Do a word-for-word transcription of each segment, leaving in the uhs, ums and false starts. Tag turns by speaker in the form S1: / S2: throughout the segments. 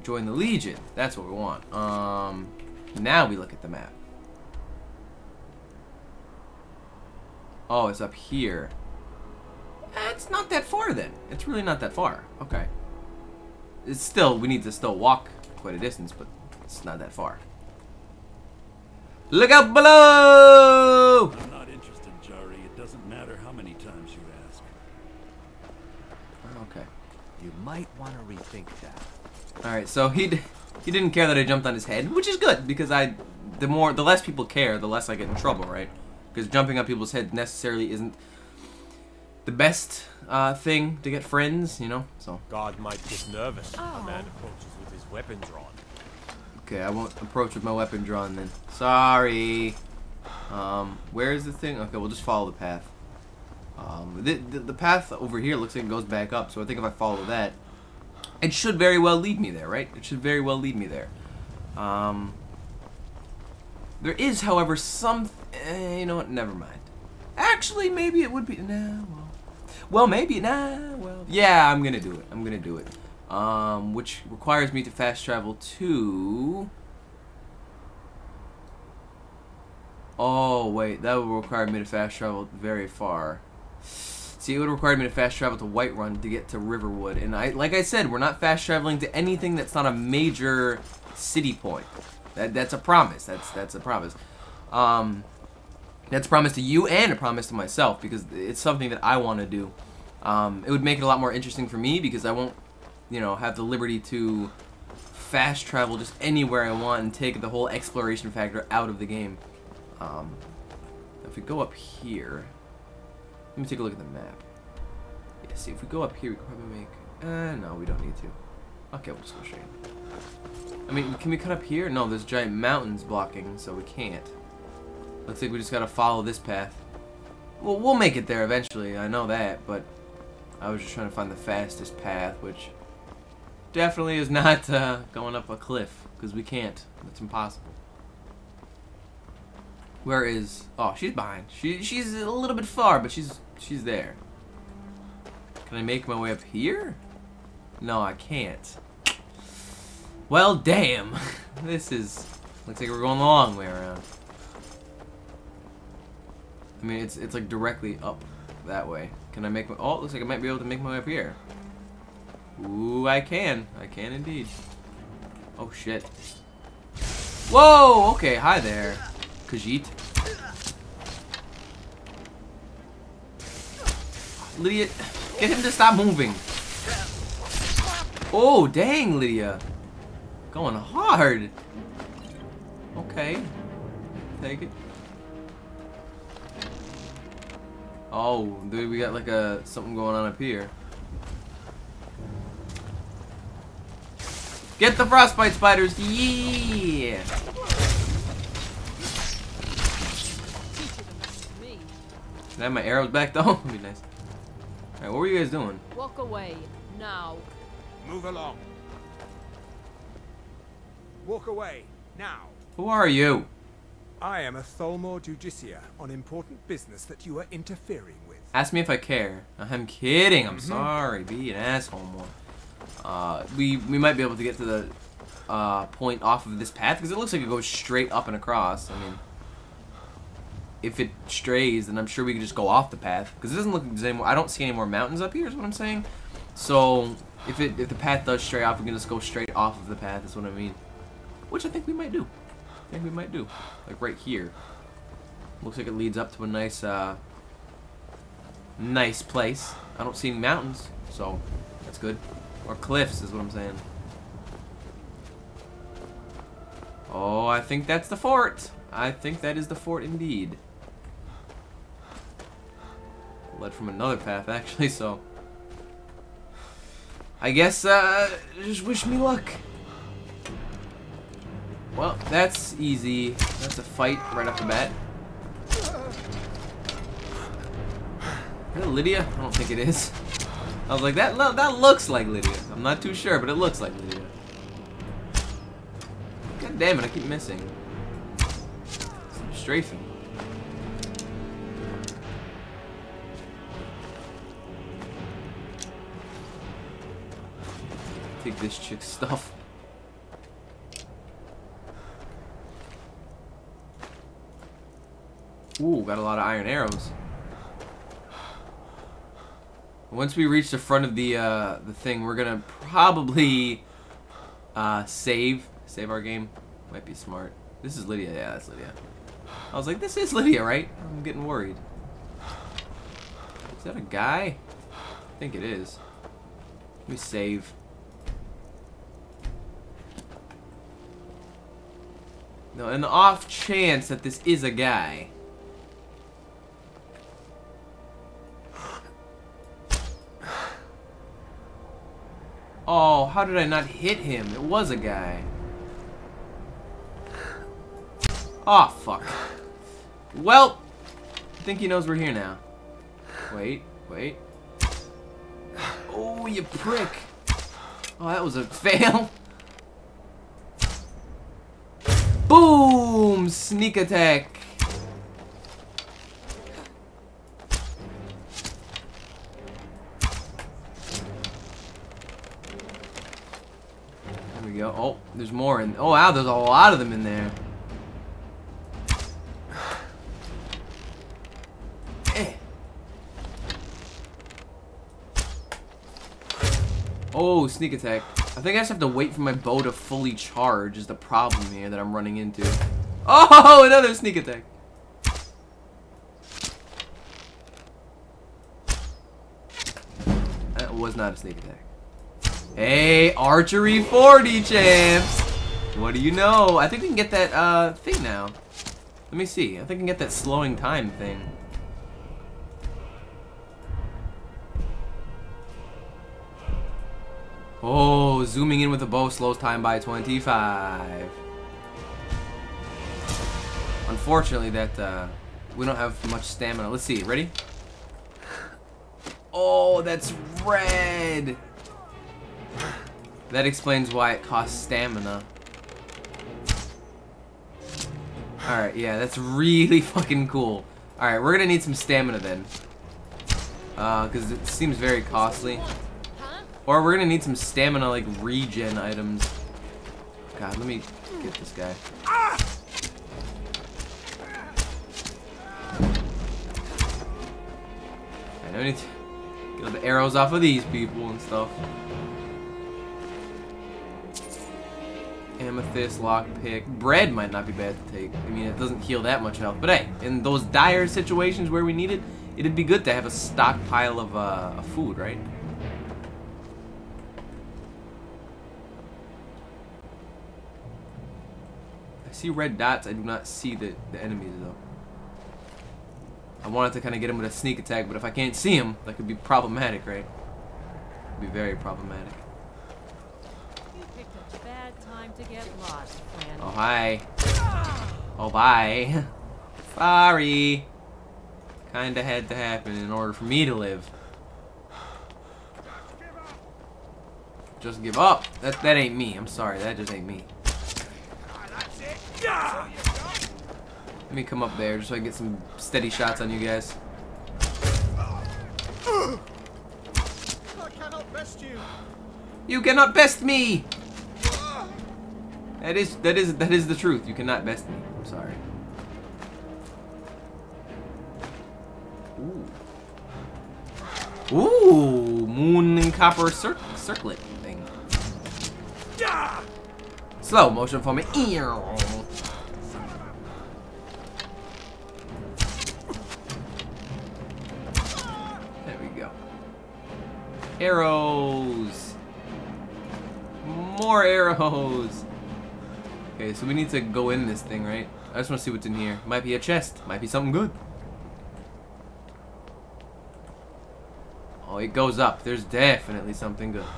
S1: Join the Legion. That's what we want. Um, now we look at the map. Oh, it's up here. Eh, it's not that far then. It's really not that far. Okay. It's still, we need to still walk quite a distance, but it's not that far. Look out below!
S2: I'm not interested, Jari. It doesn't matter how many times you ask.
S1: Okay.
S3: You might want to rethink that.
S1: Alright, so he d he didn't care that I jumped on his head, which is good, because I, the more, the less people care, the less I get in trouble, right? Because jumping on people's head necessarily isn't the best uh, thing to get friends, you know, so.
S4: Guard might get nervous.
S5: Oh.
S4: A man approaches with his weapon drawn.
S1: Okay, I won't approach with my weapon drawn then. Sorry. Um, where is the thing? Okay, we'll just follow the path. Um, the, the, the path over here looks like it goes back up, so I think if I follow that, it should very well lead me there, right? It should very well lead me there. Um, there is, however, some... Eh, you know what? Never mind. Actually, maybe it would be... Nah, well... Well, maybe... Nah, well... Yeah, I'm gonna do it. I'm gonna do it. Um, which requires me to fast travel to... Oh, wait. That would require me to fast travel very far. See, it would require me to fast travel to Whiterun to get to Riverwood. And I, like I said, we're not fast traveling to anything that's not a major city point. That, that's a promise. That's, that's a promise. Um... That's a promise to you and a promise to myself, because it's something that I want to do. Um, it would make it a lot more interesting for me, because I won't, you know, have the liberty to fast travel just anywhere I want and take the whole exploration factor out of the game. Um, if we go up here, let me take a look at the map. Yeah, see, if we go up here, we can probably make... Uh, no, we don't need to. Okay, we'll just go straight. I mean, can we cut up here? No, there's giant mountains blocking, so we can't. Looks like we just gotta follow this path. Well, we'll make it there eventually, I know that, but I was just trying to find the fastest path, which definitely is not uh, going up a cliff, because we can't. That's impossible. Where is... Oh, she's behind. She, she's a little bit far, but she's she's there. Can I make my way up here? No, I can't. Well, damn. This is... Looks like we're going the long way around. I mean, it's it's like directly up that way. Can I make my... Oh, it looks like I might be able to make my way up here. Ooh, I can. I can indeed. Oh, shit. Whoa! Okay, hi there, Khajiit. Lydia, get him to stop moving. Oh, dang, Lydia. Going hard. Okay. Take it. Oh, dude, we got like a something going on up here. Get the frostbite spiders! Yeah! Can I have my arrows back though? That'd be nice. Alright, what were you guys doing?
S5: Walk away now.
S4: Move along. Walk away now.
S1: Who are you?
S4: I am a Tholmor Judiciar on important business that you are interfering with.
S1: Ask me if I care. I'm kidding. I'm mm-hmm. sorry. Be an asshole more. Uh, we we might be able to get to the uh, point off of this path because it looks like it goes straight up and across. I mean, if it strays, then I'm sure we can just go off the path because it doesn't look like there's any more. I don't see any more mountains up here. Is what I'm saying. So if it if the path does stray off, we can just go straight off of the path. Is what I mean. Which I think we might do. I think we might do. Like right here. Looks like it leads up to a nice, uh, nice place. I don't see any mountains, so that's good. Or cliffs is what I'm saying. Oh, I think that's the fort. I think that is the fort indeed. Led from another path actually, so I guess uh, just wish me luck. Well, that's easy. That's a fight right off the bat. Is that Lydia? I don't think it is. I was like, that lo that looks like Lydia. I'm not too sure, but it looks like Lydia. God damn it, I keep missing. I'm strafing. Take this chick's stuff. Ooh, got a lot of iron arrows. Once we reach the front of the uh, the thing, we're gonna probably uh, save save our game. Might be smart. This is Lydia. Yeah, that's Lydia. I was like, this is Lydia, right? I'm getting worried. Is that a guy? I think it is. Let me save. No, in the off chance that this is a guy. Oh, how did I not hit him? It was a guy. Oh, fuck. Well, I think he knows we're here now. Wait, wait. Oh, you prick. Oh, that was a fail. Boom! Sneak attack. There we go. Oh, there's more in. Oh, wow, there's a lot of them in there. Eh. Oh, sneak attack. I think I just have to wait for my bow to fully charge is the problem here that I'm running into. Oh, another sneak attack. That was not a sneak attack. Hey, archery forty champs. What do you know? I think we can get that uh, thing now. Let me see. I think I can get that slowing time thing. Oh, zooming in with a bow slows time by twenty-five. Unfortunately, that uh, we don't have much stamina. Let's see. Ready? Oh, that's red. That explains why it costs stamina. Alright, yeah, that's really fucking cool. Alright, we're gonna need some stamina then. Uh, because it seems very costly. Or we're gonna need some stamina, like, regen items. God, let me get this guy. I know I need to get the arrows off of these people and stuff. Amethyst, lockpick. Bread might not be bad to take. I mean, it doesn't heal that much health. But hey, in those dire situations where we need it, it'd be good to have a stockpile of, uh, of food, right? I see red dots. I do not see the, the enemies, though. I wanted to kind of get him with a sneak attack, but if I can't see him, that could be problematic, right? Could be very problematic.
S5: You picked a bad time to get lost, friend.
S1: Oh, hi. Oh, bye. Sorry. Kinda had to happen in order for me to live. Just give up. That, that ain't me. I'm sorry. That just ain't me. Let me come up there just so I can get some steady shots on you guys.
S6: I cannot best you.
S1: You cannot best me. That is that is that is the truth. You cannot best me. I'm sorry. Ooh. Ooh, moon and copper cir circlet thing. Slow motion for me. Arrows! More arrows! Okay, so we need to go in this thing, right? I just want to see what's in here. Might be a chest. Might be something good. Oh, it goes up. There's definitely something good.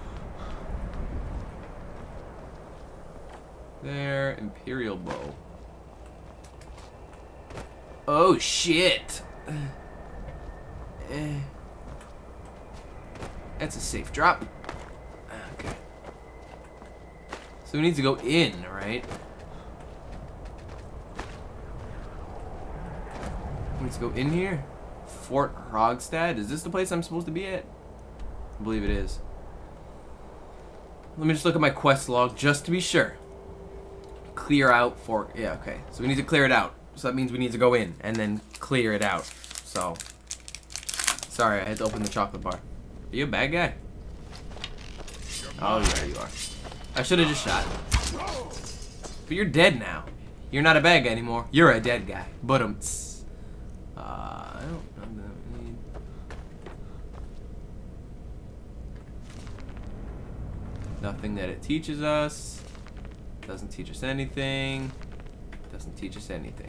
S1: There, Imperial bow. Oh, shit! Eh. That's a safe drop. Okay. So we need to go in, right? We need to go in here? Fort Krogstad? Is this the place I'm supposed to be at? I believe it is. Let me just look at my quest log just to be sure. Clear out Fort... Yeah, okay. So we need to clear it out. So that means we need to go in and then clear it out. So, sorry, I had to open the chocolate bar. Are you a bad guy? Oh, yeah, you are. I should have just shot. But you're dead now. You're not a bad guy anymore. You're a dead guy. But um, uh, I don't. I'm gonna need. Nothing that it teaches us. Doesn't teach us anything. Doesn't teach us anything.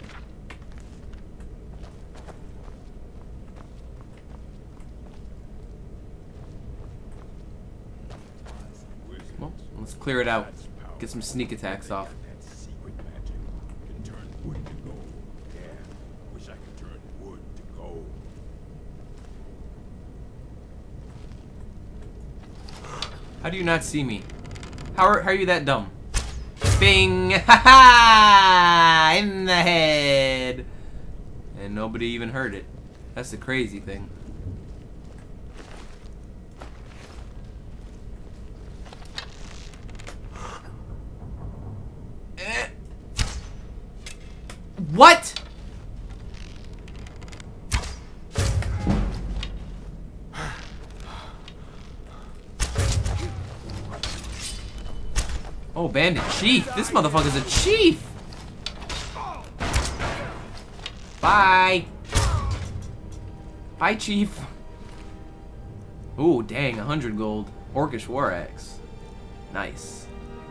S1: Well, let's clear it out. Get some sneak attacks off.
S7: Secret magic can turn wood to gold. Yeah, wish I could turn wood to gold.
S1: How do you not see me? How are, how are you that dumb? Bing! Ha ha! In the head! And nobody even heard it. That's the crazy thing. Eh. What? Oh, Bandit Chief. This motherfucker's a chief. Bye. Bye, Chief. Ooh, dang, a hundred gold. Orcish War Axe. Nice.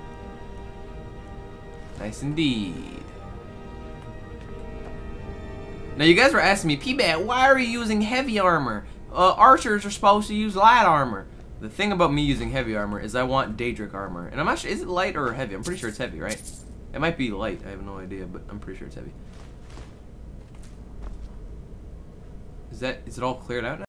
S1: Nice indeed. Now, you guys were asking me, P-Bat, why are you using heavy armor? Uh, archers are supposed to use light armor. The thing about me using heavy armor is I want Daedric armor. And I'm not sure, is it light or heavy? I'm pretty sure it's heavy, right? It might be light, I have no idea, but I'm pretty sure it's heavy. Is that, is it all cleared out now?